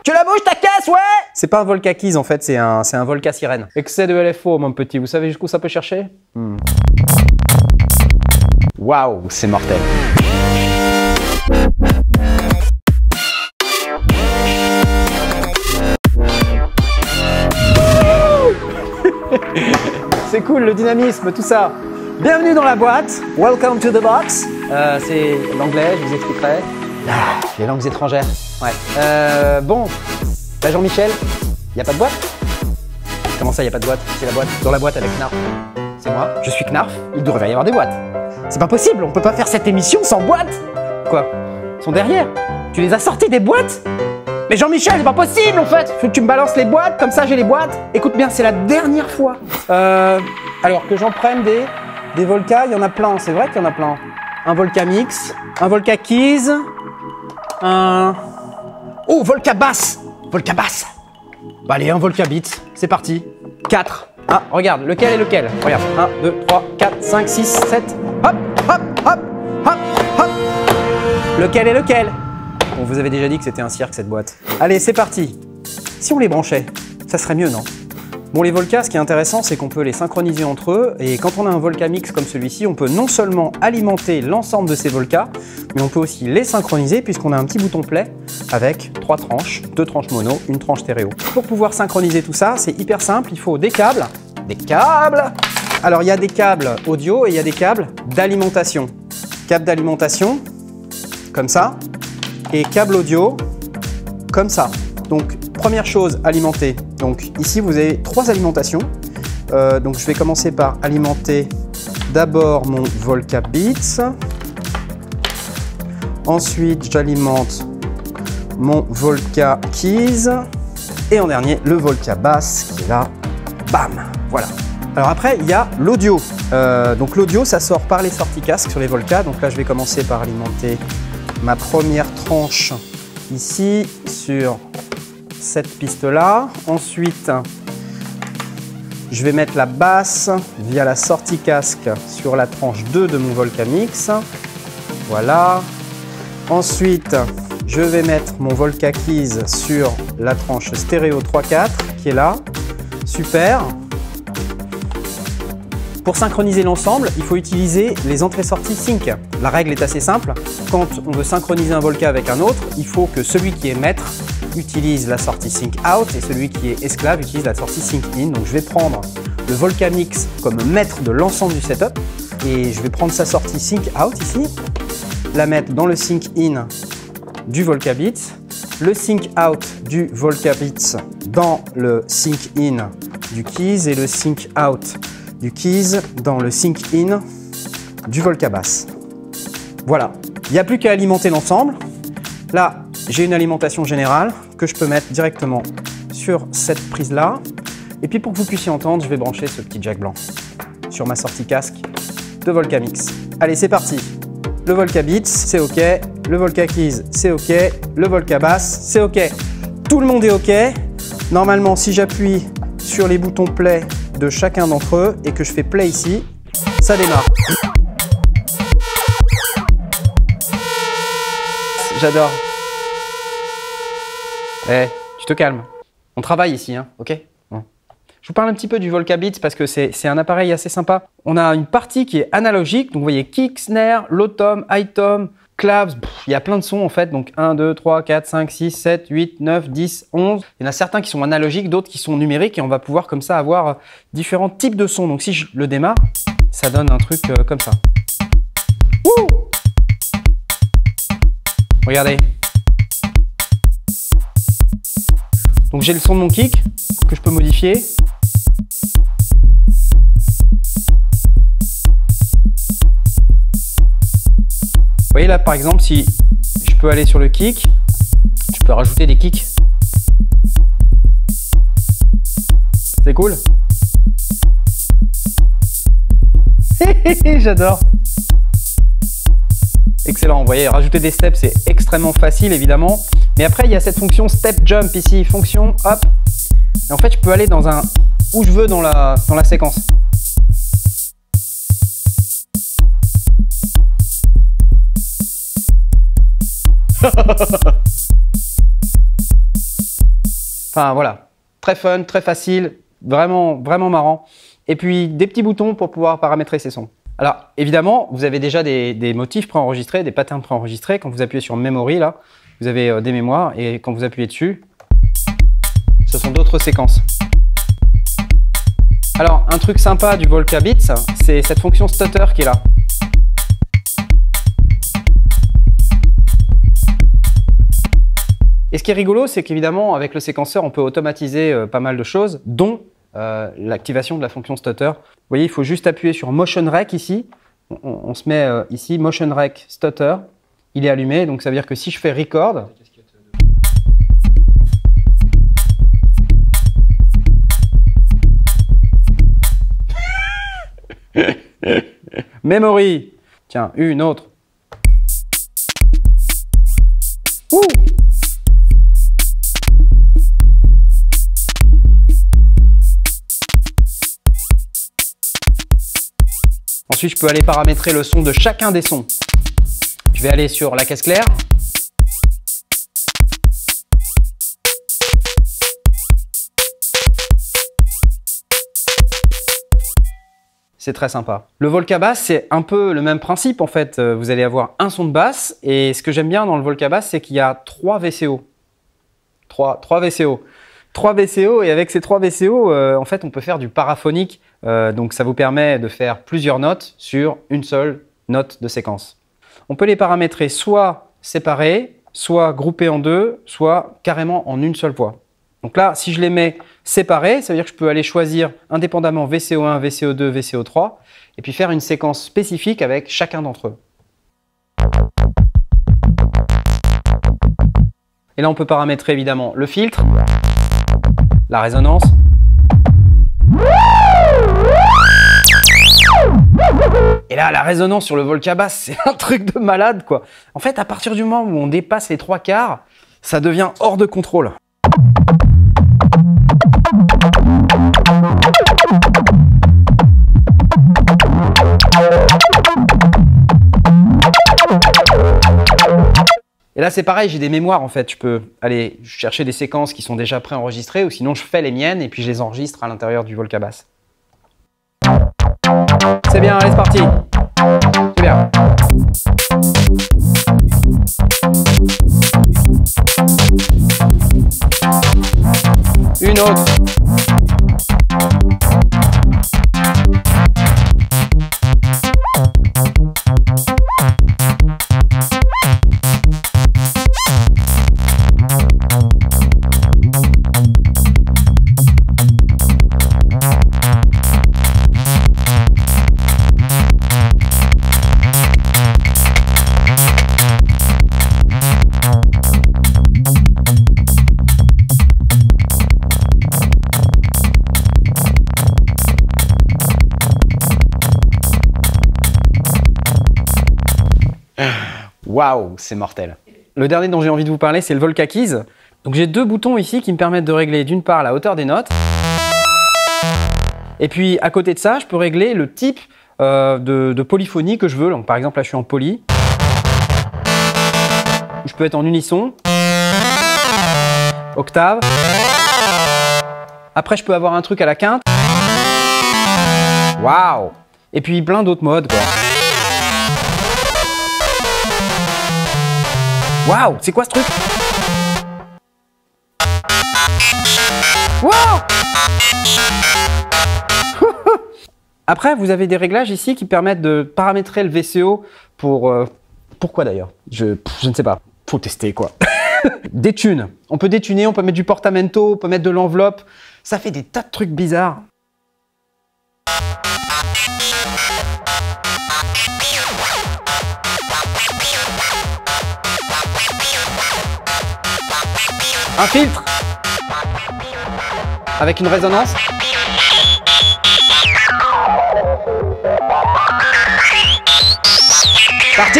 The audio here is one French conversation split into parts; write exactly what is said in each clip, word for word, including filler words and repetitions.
Tu la bouges ta caisse, ouais. C'est pas un Volca Keys en fait, c'est un, c'est un Volca Sirène. Excès de L F O, mon petit, vous savez jusqu'où ça peut chercher? hmm. Waouh, c'est mortel. C'est cool, le dynamisme, tout ça. Bienvenue dans la boîte. Welcome to the box. Euh, c'est l'anglais, je vous expliquerai. Ah, les langues étrangères. Ouais. Euh, bon, bah Jean-Michel, il n'y a pas de boîte? Comment ça, il n'y a pas de boîte? C'est la boîte. Dans la boîte avec Knarf. C'est moi, je suis Knarf, il devrait y avoir des boîtes. C'est pas possible, on peut pas faire cette émission sans boîte. Quoi? Ils sont derrière. Tu les as sortis des boîtes? Mais Jean-Michel, c'est pas possible en fait. Faut que tu me balances les boîtes, comme ça j'ai les boîtes. Écoute bien, c'est la dernière fois. Euh, alors que j'en prenne des, des Volca, il y en a plein, c'est vrai qu'il y en a plein. Un Volca Mix, un Volca Keys, un... Oh, Volca Bass. Volca Bass. Bah allez, un Volca Beats, c'est parti. quatre. Ah, regarde, lequel est lequel? Regarde, un, deux, trois, quatre, cinq, six, sept. Hop, hop, hop, hop, hop. Lequel est lequel? On vous avait déjà dit que c'était un cirque cette boîte. Allez, c'est parti. Si on les branchait, ça serait mieux, non? Bon, les Volca, ce qui est intéressant, c'est qu'on peut les synchroniser entre eux. Et quand on a un Volca Mix comme celui-ci, on peut non seulement alimenter l'ensemble de ces Volca, mais on peut aussi les synchroniser puisqu'on a un petit bouton play avec trois tranches, deux tranches mono, une tranche stéréo. Pour pouvoir synchroniser tout ça, c'est hyper simple. Il faut des câbles. Des câbles! Alors, il y a des câbles audio et il y a des câbles d'alimentation. Câble d'alimentation, comme ça. Et câble audio, comme ça. Donc, première chose, alimenter. Donc, ici, vous avez trois alimentations. Euh, donc, je vais commencer par alimenter d'abord mon Volca Beats. Ensuite, j'alimente mon Volca Keys. Et en dernier, le Volca Bass qui est là. Bam! Voilà. Alors après, il y a l'audio. Euh, donc, l'audio, ça sort par les sorties casques sur les Volca. Donc là, je vais commencer par alimenter ma première tranche ici sur cette piste là. Ensuite, je vais mettre la basse via la sortie casque sur la tranche deux de mon Volca Mix. Voilà. Ensuite, je vais mettre mon Volca Keys sur la tranche stéréo trois quatre qui est là. Super. Pour synchroniser l'ensemble, il faut utiliser les entrées-sorties sync. La règle est assez simple. Quand on veut synchroniser un Volca avec un autre, il faut que celui qui est maître utilise la sortie sync out et celui qui est esclave utilise la sortie sync in. Donc je vais prendre le Volca Mix comme maître de l'ensemble du setup et je vais prendre sa sortie sync out ici, la mettre dans le sync in du Volca Beats, le sync out du Volca Beats dans le sync in du Keys et le sync out du Keys dans le sync in du Volca Bass. Voilà, il n'y a plus qu'à alimenter l'ensemble. Là, j'ai une alimentation générale que je peux mettre directement sur cette prise-là. Et puis pour que vous puissiez entendre, je vais brancher ce petit jack blanc sur ma sortie casque de Volca Mix. Allez, c'est parti. Le Volca Beats, c'est OK. Le Volca Keys, c'est OK. Le Volca Bass, c'est OK. Tout le monde est OK. Normalement, si j'appuie sur les boutons play de chacun d'entre eux et que je fais play ici, ça démarre. J'adore. Eh, hey, tu te calmes. On travaille ici, hein, ok? Bon. Je vous parle un petit peu du Volca Beats parce que c'est un appareil assez sympa. On a une partie qui est analogique, donc vous voyez kick, snare, low tom, high tom, claves, il y a plein de sons en fait, donc un, deux, trois, quatre, cinq, six, sept, huit, neuf, dix, onze. Il y en a certains qui sont analogiques, d'autres qui sont numériques et on va pouvoir comme ça avoir différents types de sons. Donc si je le démarre, ça donne un truc euh, comme ça. Wouh! Regardez. Donc j'ai le son de mon kick que je peux modifier. Vous voyez là par exemple, si je peux aller sur le kick, je peux rajouter des kicks. C'est cool. J'adore. Excellent, vous voyez, rajouter des steps, c'est extrêmement facile évidemment. Mais après, il y a cette fonction step jump ici, fonction, hop. Et en fait, je peux aller dans un où je veux dans la, dans la séquence. Enfin voilà, très fun, très facile, vraiment, vraiment marrant. Et puis des petits boutons pour pouvoir paramétrer ces sons. Alors évidemment, vous avez déjà des, des motifs préenregistrés, des patterns préenregistrés. Quand vous appuyez sur Memory, là, vous avez euh, des mémoires et quand vous appuyez dessus, ce sont d'autres séquences. Alors un truc sympa du Volcabeats, c'est cette fonction stutter qui est là. Et ce qui est rigolo, c'est qu'évidemment, avec le séquenceur, on peut automatiser euh, pas mal de choses, dont euh, l'activation de la fonction stutter. Vous voyez, il faut juste appuyer sur Motion Rec ici. On, on se met euh, ici, Motion Rec Stutter. Il est allumé, donc ça veut dire que si je fais Record, Memory. Tiens, une autre. Ouh. Ensuite, je peux aller paramétrer le son de chacun des sons. Je vais aller sur la caisse claire. C'est très sympa. Le Volcabass, c'est un peu le même principe en fait. Vous allez avoir un son de basse et ce que j'aime bien dans le Volcabass, c'est qu'il y a trois V C O. Trois, trois V C O. Trois V C O et avec ces trois V C O, euh, en fait, on peut faire du paraphonique. Euh, donc ça vous permet de faire plusieurs notes sur une seule note de séquence. On peut les paramétrer soit séparés, soit groupés en deux, soit carrément en une seule voix. Donc là, si je les mets séparés, ça veut dire que je peux aller choisir indépendamment V C O un, V C O deux, V C O trois et puis faire une séquence spécifique avec chacun d'entre eux. Et là, on peut paramétrer évidemment le filtre, la résonance. Et là, la résonance sur le Volcabass, c'est un truc de malade, quoi. En fait, à partir du moment où on dépasse les trois quarts, ça devient hors de contrôle. Et là, c'est pareil, j'ai des mémoires, en fait. Je peux aller chercher des séquences qui sont déjà préenregistrées ou sinon, je fais les miennes et puis je les enregistre à l'intérieur du Volcabass. C'est bien, allez, c'est parti. C'est bien. Une autre. Waouh, c'est mortel. Le dernier dont j'ai envie de vous parler, c'est le Volca Keys. Donc j'ai deux boutons ici qui me permettent de régler d'une part la hauteur des notes. Et puis à côté de ça, je peux régler le type euh, de, de polyphonie que je veux. Donc par exemple là je suis en poly. Je peux être en unisson. Octave. Après je peux avoir un truc à la quinte. Waouh. Et puis plein d'autres modes quoi. Waouh, c'est quoi ce truc? Waouh. Après, vous avez des réglages ici qui permettent de paramétrer le V C O pour... Euh, pourquoi d'ailleurs? je, je ne sais pas. Faut tester quoi. Des tunes. On peut détuner, on peut mettre du portamento, on peut mettre de l'enveloppe. Ça fait des tas de trucs bizarres. Un filtre avec une résonance. Parti.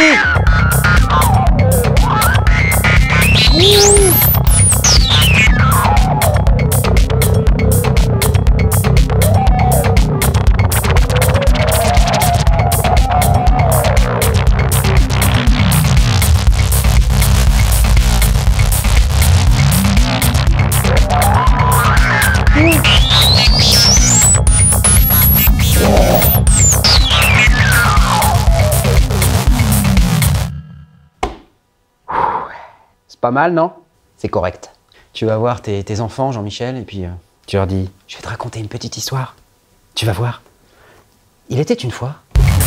Pas mal, non? C'est correct. Tu vas voir tes, tes enfants, Jean-Michel, et puis euh, tu leur dis, je vais te raconter une petite histoire. Tu vas voir. Il était une fois...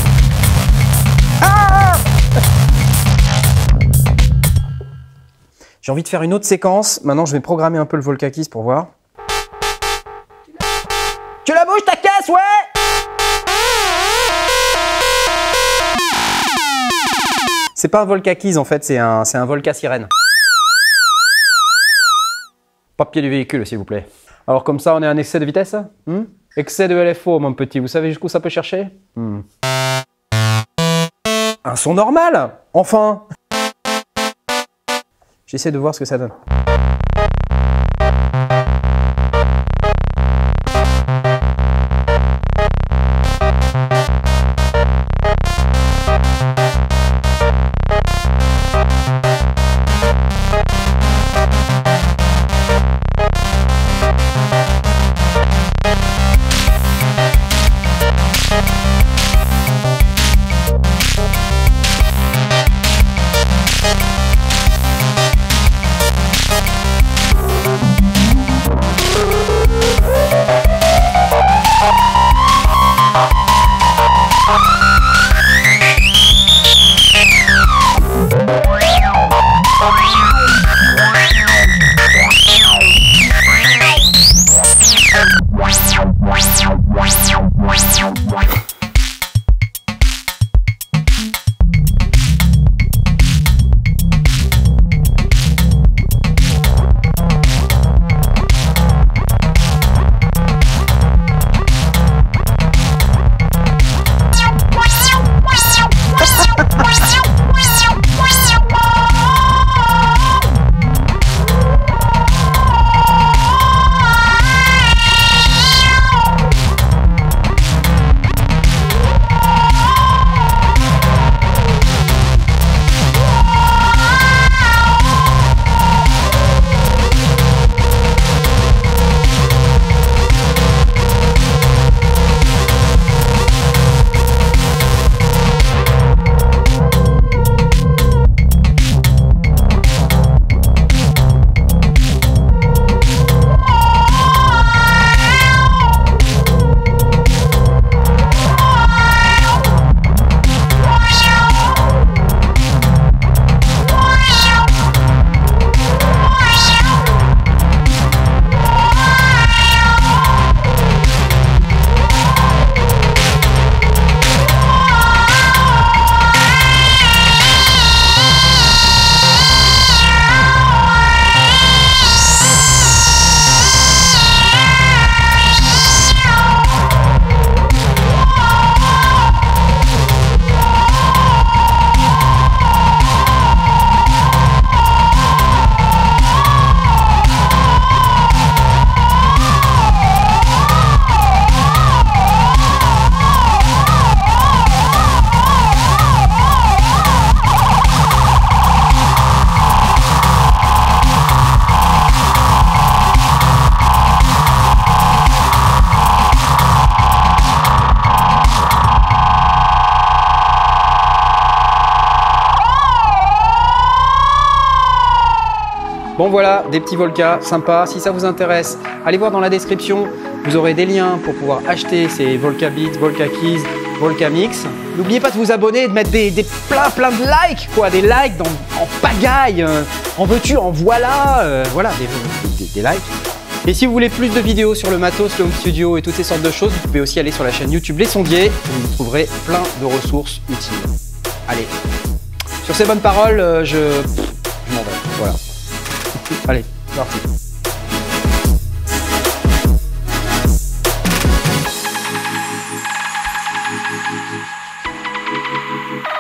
Ah! J'ai envie de faire une autre séquence. Maintenant, je vais programmer un peu le Volcakiss pour voir. Tu la bouges ta caisse, ouais! C'est pas un Volcakiss en fait, c'est un, c'est un Volca sirène. Papier du véhicule, s'il vous plaît. Alors comme ça, on est un excès de vitesse hmm? Excès de L F O, mon petit. Vous savez jusqu'où ça peut chercher hmm. Un son normal, enfin. J'essaie de voir ce que ça donne. Bon voilà, des petits Volca sympas. Si ça vous intéresse, allez voir dans la description. Vous aurez des liens pour pouvoir acheter ces Volca Beats, Volcakiss, Volca Mix. N'oubliez pas de vous abonner et de mettre des, des plein plein de likes, quoi, des likes dans, en pagaille. Euh, en veux-tu, en voilà, euh, voilà, des, des, des likes. Et si vous voulez plus de vidéos sur le matos, le home studio et toutes ces sortes de choses, vous pouvez aussi aller sur la chaîne YouTube Les Sondiers où vous trouverez plein de ressources utiles. Allez, sur ces bonnes paroles, euh, je, je m'en vais. Voilà. Allez, c'est parti. Thank you.